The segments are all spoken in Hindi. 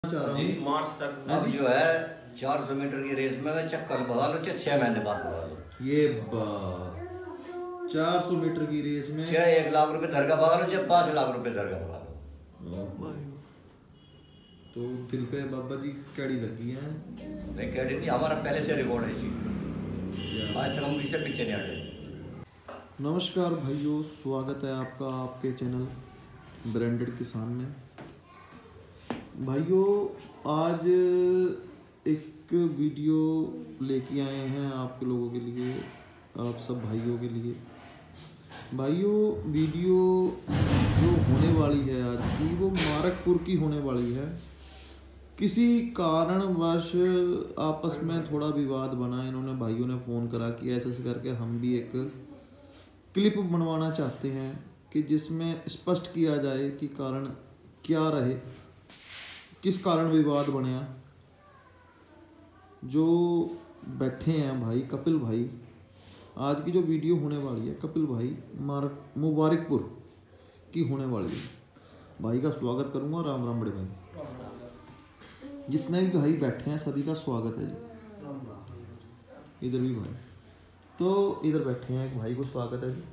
चाह रहा हूँ मार्च तक। अब जो है 400 मीटर की रेस में मैं चक्कर भगा लो 6 महीने बाद भगा लो। ये 400 मीटर की रेस में 1 लाख रुपए धर का भगा लो 5 लाख रुपए धर का भगा लो। तो दिल पे बाबा जी कड़ी लगी है। नहीं कड़ी नहीं, हमारा पहले से रिकॉर्ड है चीज, आज तक हम इससे पीछे नहीं हटे। नमस्कार भाइयों, स्वागत है आपका आपके चैनल ब्रांडेड किसान में। भाइयों आज एक वीडियो लेके आए हैं आपके लोगों के लिए, आप सब भाइयों के लिए। भाइयों वीडियो जो होने वाली है आज की, वो मारकपुर की होने वाली है। किसी कारणवश आपस में थोड़ा विवाद बना, इन्होंने भाइयों ने फ़ोन करा कि ऐसे ऐसे करके हम भी एक क्लिप बनवाना चाहते हैं कि जिसमें स्पष्ट किया जाए कि कारण क्या रहे, किस कारण विवाद बना। जो बैठे हैं भाई कपिल भाई, आज की जो वीडियो होने वाली है कपिल भाई मुबारकपुर की होने वाली है। भाई का स्वागत करूंगा। राम राम बड़े भाई, जितने भी भाई बैठे हैं सभी का स्वागत है जी। इधर भी भाई, तो इधर बैठे हैं एक भाई को स्वागत है जी।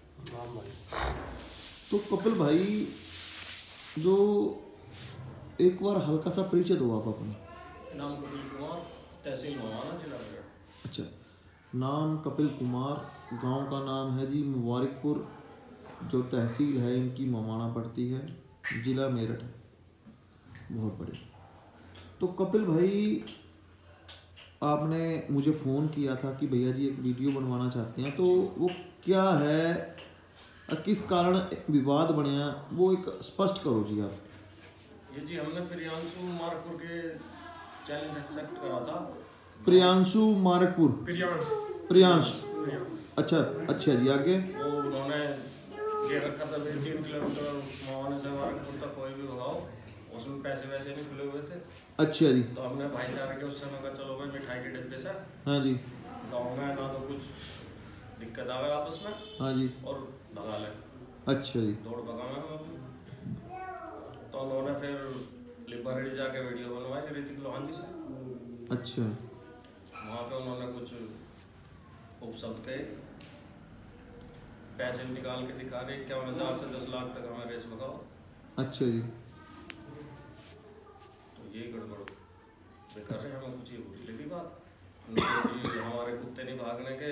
तो कपिल भाई, जो एक बार हल्का सा परिचय दो आप अपना। नाम कपिल कुमार, तहसील मवाना, जिला मेरठ। अच्छा, नाम कपिल कुमार, गांव का नाम है जी मुबारकपुर, जो तहसील है इनकी मवाना पड़ती है, जिला मेरठ है। बहुत बढ़िया। तो कपिल भाई, आपने मुझे फ़ोन किया था कि भैया जी एक वीडियो बनवाना चाहते हैं, तो वो क्या है, किस कारण विवाद बना, वो एक स्पष्ट करो जी आप। ये जी हमने प्रियांशु मारकपुर के चैलेंज एक्सेप्ट करा था। प्रियांशु मारकपुर, प्रियांश, अच्छा अच्छा जी, आगे। वो उन्होंने ले रखा था 3 किलोमीटर मवाना से मारकपुर तक कोई भी भगाओ, उसमें पैसे वैसे नहीं खुले हुए थे। अच्छा जी। तो हमने भाईचारा के उस समय का चलो भाई मिठाई के डिब्बे से, हाँ जी। गाँव में ना तो कुछ दिक्कत आवे आपस में, हाँ जी। और भगा ले। अच्छा जी। दौड़ भगाना हम अपनी। तो उन्होंने फिर लिबरेटी जाके वीडियो बनवाई ऋतिक लोहानी से। अच्छा। वहाँ पे उन्होंने कुछ उपशब्द कहे, पैसे निकाल के दिखा रहे 51,000 से 10 लाख तक हमें रेस भगाओ। अच्छा जी। तो ये गड़बड़ बेकार है, हमें कुछ ये बुरी लगी बात। जी हमारे कुत्ते नहीं भागने के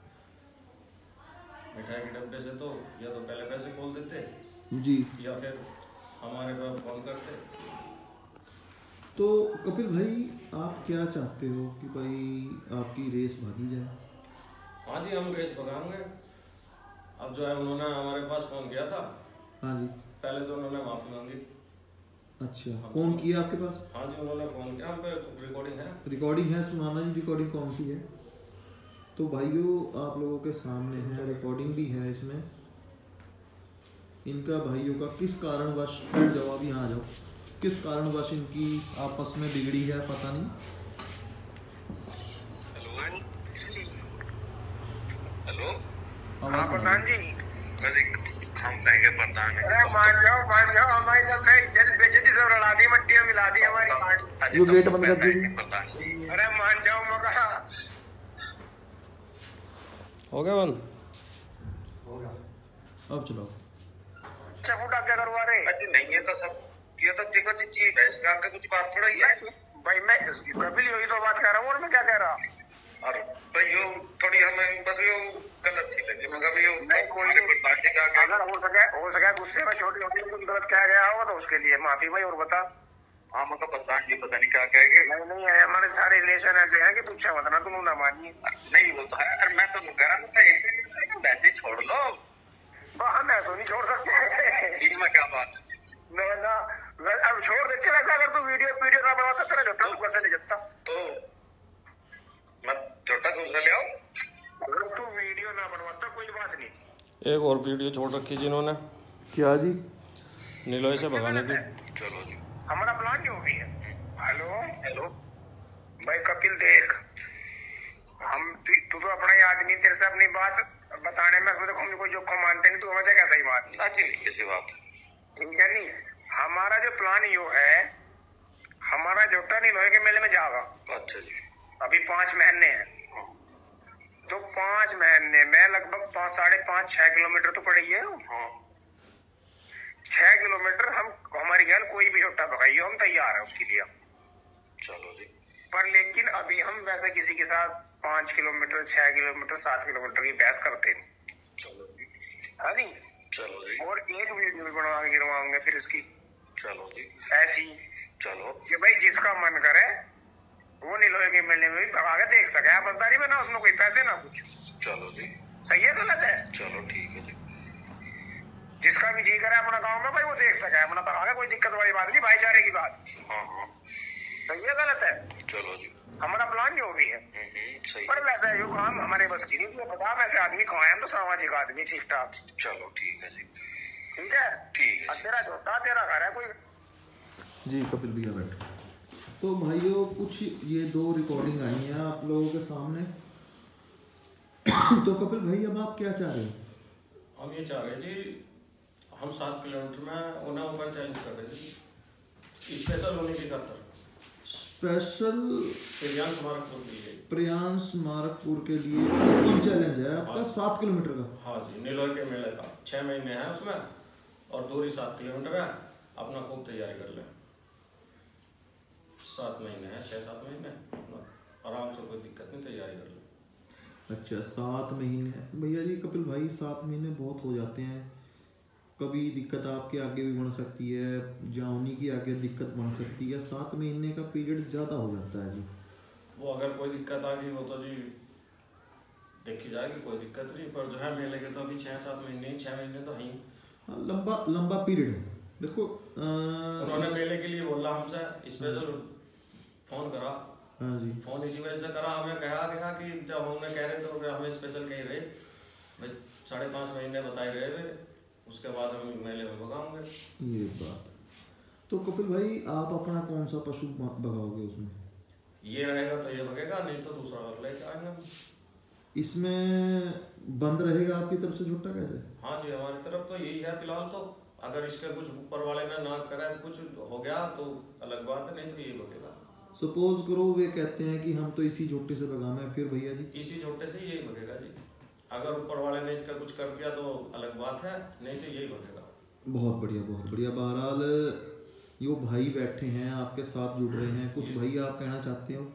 मिठाई के डब्बे से, तो या तो पहले पैसे खोल देते जी, या फिर हमारे पास फोन करते। तो कपिल भाई, आप क्या चाहते हो कि भाई आपकी रेस भागी जाए? हाँ जी, हम रेस भगाएंगे। अब जो है उन्होंने हमारे पास फोन किया था। हाँ जी। पहले तो उन्होंने माफी मांगी। अच्छा, फोन किया आपके पास? हाँ जी, उन्होंने फोन किया, हम पे रिकॉर्डिंग है। रिकॉर्डिंग है, सुनाना जी रिकॉर्डिंग कौन सी है। तो भाइयों आप लोगों के सामने है, रिकॉर्डिंग भी है इसमें इनका भाइयों का। किस कारणवश, बैठ जाओ आप, यहाँ आ जाओ, किस कारणवश इनकी आपस में बिगड़ी है पता नहीं। हेलो, हाँ प्रधान जी। हम कहेंगे प्रधान। अरे मान जाओ हमारी सबने इज्जत बेइज्जती सब रला दी, मट्टियां मिला दी हमारी। वो गेट बंद कर दीजिए। अरे मान जाओ मगर हो गया बंद, हो गया, अब चलो। अच्छा फूटा क्या करवा रहे? अच्छा नहीं, ये तो सब ये तो देखो चीज है, इसका आगे कुछ बात थोड़ा ही है भाई। मैं कभी यही तो बात कर रहा हूँ, और मैं क्या कह रहा। और भाई यो थोड़ी हमें बस यो गलत सी लगी, मगर यो नहीं कोई प्रधान जी का अगर हो सके गुस्से में छोटी छोटी कुछ गलत कह गया हो तो उसके लिए माफी भाई। और बता। हाँ मगर प्रधान जी पता नहीं क्या कहेंगे। नहीं है, हमारे सारे रिलेशन ऐसे हैं कि पूछा मत ना, तुम ना मानिए। नहीं वो तो है, अरे मैं तो कह रहा हूँ वैसे ही छोड़ लो। हम ऐसा नहीं छोड़ सकते, इसमें क्या बात है ना। अब छोड़ देते वैसा, अगर तू वीडियो ना बनवाता तेरा झोटा तू कैसे ले जाता। तो मैं झोटा दूसरा ले आऊं, अगर तू वीडियो ना बनवाता कोई बात नहीं। एक और वीडियो छोड़ रखी जिन्होंने, क्या जी? नीलोई से भगाने की। चलो जी, हमारा प्लान जो भी है। हेलो भाई कपिल, देख हम तू तो अपना ही आदमी, तेरे से अपनी बात बताने में हम कोई जोखिम मानते नहीं। तू हमें कैसा ही बात अच्छी कैसी बात है, नहीं। हमारा जो प्लान यो है, अच्छा जी। अभी 5 महीने हैं, तो 5 महीने में लगभग 5.5-6 किलोमीटर तो पड़ी है। 6 किलोमीटर हम हमारी ख्याल कोई भी छोटा भगाइयो हम तैयार है उसके लिए। चलो जी। पर लेकिन अभी हम वैसे किसी के साथ 5 किलोमीटर 6 किलोमीटर 7 किलोमीटर की बहस करते नहीं। चलो जी। हाँ नहीं। चलो जी। और एक वीडियो भी बनवा के गिरवाऊंगे फिर इसकी। चलो जी। ऐसी चलो कि भाई जिसका मन करे वो नीलोए के मेले में भी भगा के देख सके। बसदारी में ना उसमें कोई पैसे ना कुछ। चलो जी। सही है गलत है? चलो ठीक है जी। जिसका भी जी करे अपना गांव में भाई वो देख सके, अपना भगा के कोई दिक्कत वाली बात नहीं, भाईचारे की बात। सही है गलत है? चलो जी। हमारा प्लान जो भी है सही। पर वैसे जो काम हमारे बस की नहीं, पता वैसे आदमी कौन है, हम तो सामाजिक आदमी ठीक ठाक। चलो ठीक है जी। ठीक है ठीक है। तेरा छोटा तेरा घर है कोई। जी कपिल भैया बैठो। तो भाइयों कुछ ये 2 रिकॉर्डिंग आई हैं आप लोगों के सामने। तो कपिल भाई अब आप क्या चाह रहे हो? हम ये चाह रहे जी, हम 7 किलोमीटर में उन्हें ऊपर चैलेंज कर रहे थे स्पेशल होने की खातर। स्पेशल प्रियांश मारकपुर के लिए उत्तम चैलेंज है आपका। हाँ। 7 किलोमीटर का। हाँ जी, नीलोई के मेले का 6 महीने है उसमें और दूरी 7 किलोमीटर है। अपना खूब तैयारी कर लें। 7 महीने है, 6-7 महीने अपना आराम से, कोई दिक्कत नहीं, तैयारी कर लें। अच्छा 7 महीने भैया जी। कपिल भाई 7 महीने बहुत हो जाते हैं। कभी दिक्कत आपके आगे भी बढ़ सकती है, जावनी की आगे दिक्कत बढ़ सकती है। 7 महीने का पीरियड ज़्यादा हो जाता है जी। वो अगर कोई दिक्कत आ गई वो तो जी देखी जाएगी, कोई दिक्कत नहीं। पर जो है मेले के तो अभी 6-7 महीने 6 महीने तो हैं। हाँ लंबा पीरियड है। देखो उन्होंने मेले के लिए बोला हमसे, स्पेशल फोन करा। हाँ जी। फोन इसी वजह से करा, हमें कहा गया कि जब हमें कह रहे तो हमें स्पेशल कह रहे भाई 5.5 महीने बताए रहे वे, उसके बाद हम मेले में भगाऊंगे। ये बात। तो कपिल भाई आप अपना कौन सा पशु भगाओगे उसमें? ये रहेगा तो ये भगेगा, नहीं तो दूसरा वाला लेके आएंगे। इसमें बंद रहेगा आपकी तरफ से झुट्टा कैसे? हाँ जी, हमारी तरफ तो यही है फिलहाल। तो अगर इसके कुछ ऊपर वाले ने ना करे तो कुछ हो गया तो अलग बात है, नहीं तो यही भगेगा। सपोज करो वे कहते हैं कि हम तो इसी झुट्टे से भगाना है, फिर भैया जी? इसी झुट्टे से यही भगेगा जी। अगर ऊपर वाले ने इसका कुछ कर दिया तो अलग बात है, नहीं तो यही भगेगा। बहुत बढ़िया बहुत बढ़िया। बहरहाल यो भाई बैठे हैं आपके साथ जुड़ रहे हैं, कुछ भाई आप कहना चाहते हो?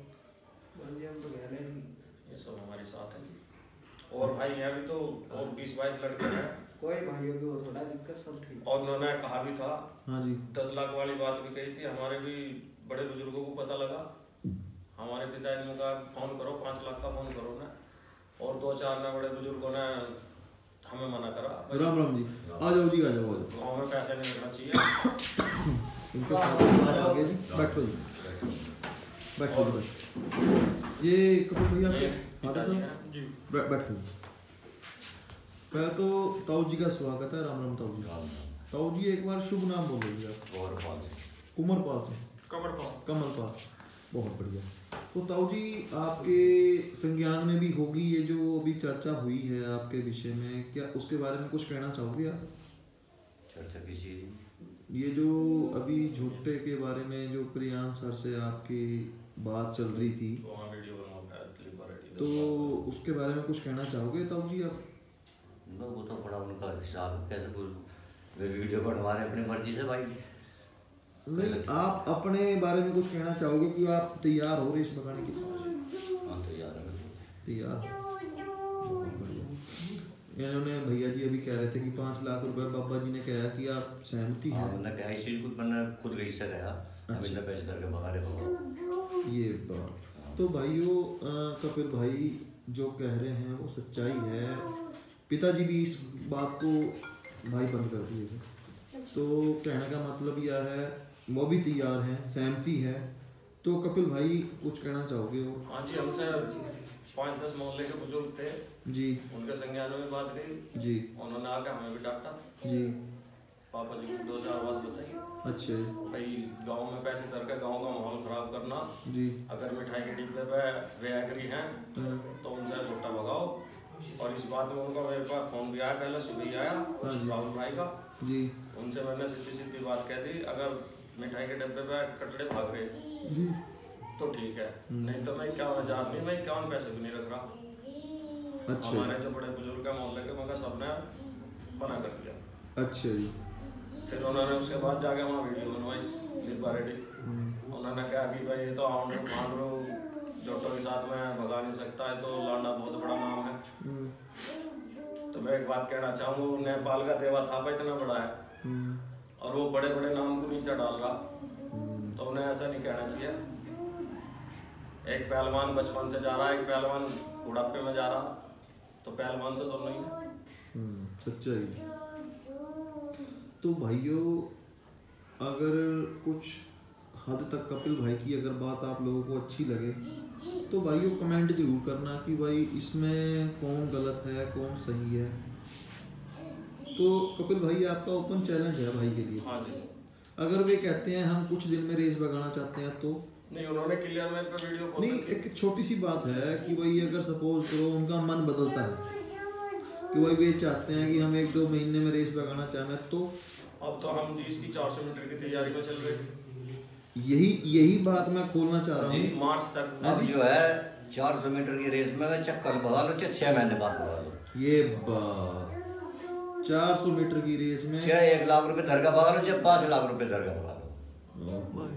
ये सब हमारे साथ है जी। और भाई यहाँ भी तो और 20-22 लड़के हैं, कोई भाइयों की वो थोड़ा दिक्कत, सब ठीक। और उन्होंने कहा भी था। हाँ जी। 10 लाख वाली बात भी कही थी। हमारे भी बड़े बुजुर्गों को पता लगा, हमारे पिताजी ने कहा फोन करो, 5 लाख का फोन करो ना। और 2-4 ने बड़े बुजुर्गों ने हमें मना करा। राम राम जी। आ जाओ जी, आ जाओ आ जाओ। गाँव में पैसे नहीं लगना चाहिए। इनके साथ आगे जी, बैठो जी, बैठो जी। ये कपिल भैया ये के फादर पिताजी साहब हैं जी। बैठो जी। पहले तो ताऊ जी का स्वागत है। राम राम ताऊ जी। ताऊ जी एक बार शुभ नाम बोलोगे आप? कुंवरपाल सिंह। कमलपाल। बहुत बढ़िया। तो ताऊ जी आपके संज्ञान में भी होगी ये जो अभी चर्चा हुई है आपके विषय में, क्या उसके बारे में कुछ कहना चाहोगे आप? चर्चा कीजिए। ये जो अभी झुट्टे के बारे में जो प्रियांश सर से आपकी बात चल रही थी, तो उसके बारे में कुछ कहना चाहोगे ताऊ जी आप? वो तो बड़ा उनका हिसाब, कैसे कुछ वे वीडियो बनवा रहे अपनी मर्जी से भाई। नहीं, आप अपने बारे में कुछ कहना चाहोगे कि आप तैयार हो रेस भगाने के लिए? हाँ तैयार है। तैयार। इन्होंने भैया जी अभी कह रहे थे कि 5 लाख रुपए बाबा जी ने कहा कि आप सहमति हैं? मैंने कहा इस चीज को मैंने खुद गई से गया, हम इतना पैसे करके भगा रहे। ये बात तो भाइयों कपिल भाई जो कह रहे हैं वो सच्चाई है। पिताजी भी इस बात को भाई बंद कर दिए थे। तो कहने का मतलब यह है वो भी तैयार हैं, सहमति है। तो कपिल भाई कुछ कहना चाहोगे वो? हाँ जी, हमसे 5-10 मोहल्ले के बुजुर्ग थे जी, उनके संज्ञान में बात गई जी, उन्होंने आके हमें भी डांटा जी। पापा जी को 2-4 बात बताई। अच्छा भाई गांव में पैसे करके गांव का माहौल खराब करना, जी। अगर मिठाई के डिब्बे पे वे एग्री हैं तो उनसे झूठा भगाओ। और इस बात में उनका मेरे पास फोन भी आया, पहले सुबह ही आया राहुल भाई का जी, उनसे मैंने सीधी सीधी बात कह दी, अगर मिठाई के डिब्बे पे कटड़े भाग रहे जी, तो ठीक है, नहीं तो मैं 51,000 नहीं, मैं 51 पैसे भी नहीं रख रहा। अच्छा हमारे जो बड़े बुजुर्ग हैं मोहल्ले के, मगर सबने मना कर दिया। अच्छा जी। फिर उन्होंने उसके बाद जाके वहाँ वीडियो बनवाई लिबा रेडी। उन्होंने कहा कि भाई ये तो आंड्रो जोटो के साथ में भगा नहीं सकता है, तो लांडा बहुत बड़ा नाम है। तो मैं एक बात कहना चाहूँगा, नेपाल का देवा थापा इतना बड़ा है और वो बड़े बड़े नाम को नीचे डाल रहा, तो उन्हें ऐसा नहीं कहना चाहिए। एक पहलवान बचपन से जा रहा है, एक पहलवान बुढ़ापे में जा रहा, तो पहलवान तो दोनों ही है। सच्चाई। तो भाइयों, अगर कुछ हद तक कपिल भाई की अगर बात आप लोगों को अच्छी लगे तो भाइयों कमेंट जरूर करना कि भाई इसमें कौन गलत है कौन सही है। तो कपिल भाई आपका ओपन चैलेंज है भाई के लिए। हाँ जी। अगर वे कहते हैं हम कुछ दिन में रेस भगाना चाहते हैं तो नहीं, उन्होंने क्लियर मेरे पे वीडियो कॉल नहीं, एक छोटी सी बात है कि भाई अगर सपोज करो उनका मन बदलता है कि भाई वे चाहते हैं कि हम 1-2 महीने में रेस भगाना चाहें, तो अब तो हम जी इसकी 400 मीटर की तैयारी में चल रहे। यही बात मैं खोलना चाह रहा हूँ। मार्च तक अब जो है 400 मीटर की रेस में मैं चक्कर भगा लो, 6 महीने बाद भगा लो। ये बात 400 मीटर की रेस में 1 लाख रुपए धर का भगा लो, 5 लाख रुपए धर का भगा लो।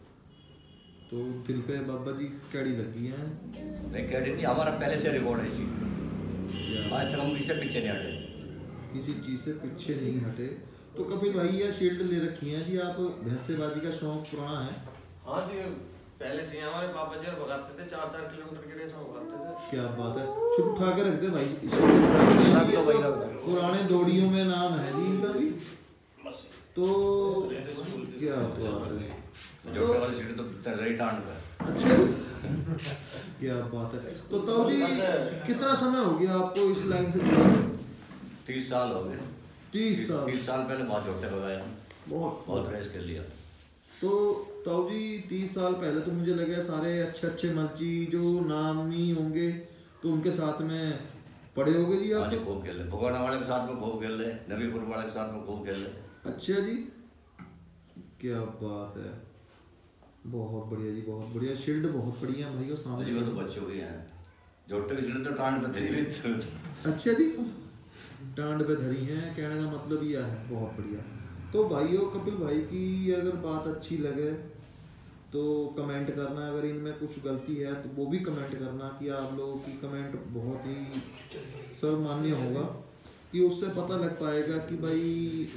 तो दिल पे बाबा जी कड़ी लगी है। नहीं कड़ी नहीं, हमारा पहले से रिकॉर्ड है चीज। आज तक हम किसी से पीछे नहीं हटे, किसी चीज से पीछे नहीं हटे। तो कपिल भाई ये शील्ड ले रखी है जी, आप भैंसेबाजी का शौक पुराना है? हाँ जी, पहले से हमारे पापा जी भगाते थे, 4-4 किलोमीटर की रेस में भगाते थे। क्या बात है, छुप उठा के रखते भाई। पुराने दौड़ियों में नाम है जी इनका भी। तो क्या बात है, जोटे वाली सीढ़ी तो रही टांड पे। अच्छा क्या बात है। तो तब जी कितना समय हो गया आपको इस लाइन से जुड़े? 30 साल हो गए। 30 साल। 30 साल पहले बहुत जोटे भगाया, बहुत रेस कर लिया। तो ताऊ जी 30 साल पहले तो मुझे लगा सारे अच्छे मर्ची जो नामी होंगे तो उनके साथ में पड़े होंगे जी आप? खूब खेल रहे, भगवाना वाले के साथ में खूब खेल रहे, नबीपुर वाले के साथ में खूब खेल रहे। अच्छा जी, क्या बात है, बहुत बढ़िया जी, बहुत बढ़िया। शील्ड बहुत बढ़िया भाई और सामने वो तो बच्चे हुए हैं, जोटे की शील्ड तो टांड पे धरी हुई। अच्छा जी, टांड पे धरी है, कहने का मतलब यह है, बहुत बढ़िया। तो भाइयों कपिल भाई की अगर बात अच्छी लगे तो कमेंट करना, अगर इनमें कुछ गलती है तो वो भी कमेंट करना कि आप लोगों की कमेंट बहुत ही सर्वमान्य होगा, कि उससे पता लग पाएगा कि भाई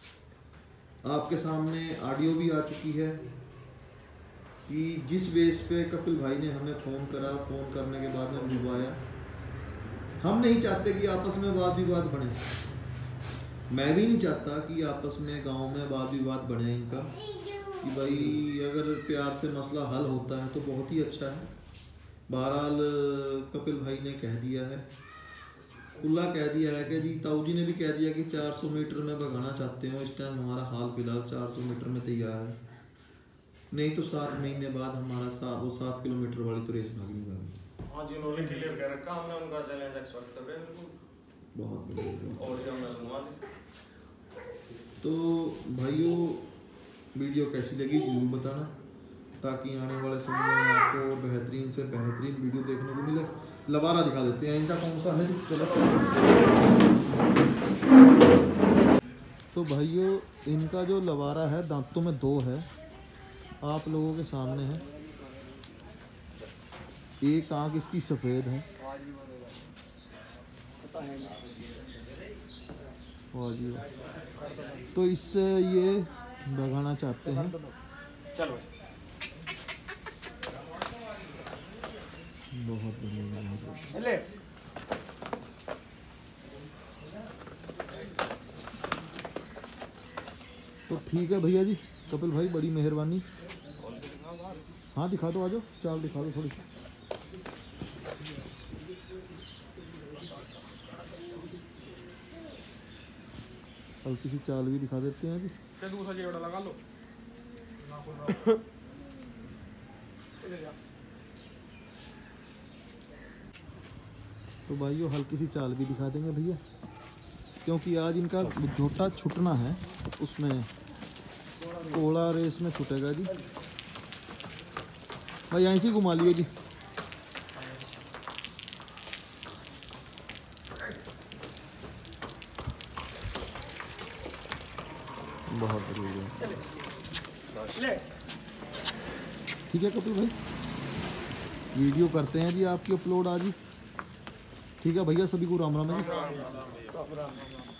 आपके सामने ऑडियो भी आ चुकी है कि जिस बेस पे कपिल भाई ने हमें फ़ोन करा, फ़ोन करने के बाद में बुलवाया। हम नहीं चाहते कि आपस में वाद विवाद बने, मैं भी नहीं चाहता कि आपस में गांव में वाद विवाद बने इनका, कि भाई अगर प्यार से मसला हल होता है तो बहुत ही अच्छा है। बहरहाल कपिल भाई ने कह दिया है, खुला कह दिया है कि जी ताऊ जी ने भी कह दिया कि 400 मीटर में भगाना चाहते हो। इस टाइम हमारा हाल फिलहाल 400 मीटर में तैयार है, नहीं तो 7 महीने बाद हमारा वो 7 किलोमीटर वाली तो रेस भागनी होगी। हाँ जी, उन्होंने क्लियर कह रखा, हमने उनका चैलेंज एक्सेप्ट कर रहे हैं बिल्कुल। बहुत बढ़िया। ऑडियो में सुनवा दी। तो भाइयों वीडियो कैसी लगी जरूर बताना, ताकि आने वाले समय में आपको बेहतरीन से बेहतरीन वीडियो देखने को मिले। लवारा दिखा देते हैं इनका कौन सा है, चलो। तो भाइयों इनका जो लवारा है दांतों में 2 है, आप लोगों के सामने है। एक आंख इसकी सफ़ेद है, तो इससे ये भगाना चाहते हैं। चलो बहुत बढ़िया। तो ठीक है भैया जी, कपिल भाई बड़ी मेहरबानी। हाँ दिखा दो, आ जाओ, चाल दिखा दो थोड़ी। हल्की सी चाल भी दिखा देते हैं जी। लगा लो। तो भाइयों हल्की सी चाल भी दिखा देंगे भैया, क्योंकि आज इनका झोटा छुटना है, उसमें कोड़ा रेस में छूटेगा जी। भाई यहीं से घुमा लियो जी। बहुत बढ़िया। ठीक है कपिल भाई, वीडियो करते हैं जी आपकी अपलोड आज ही। ठीक है भैया, सभी को राम राम है जी।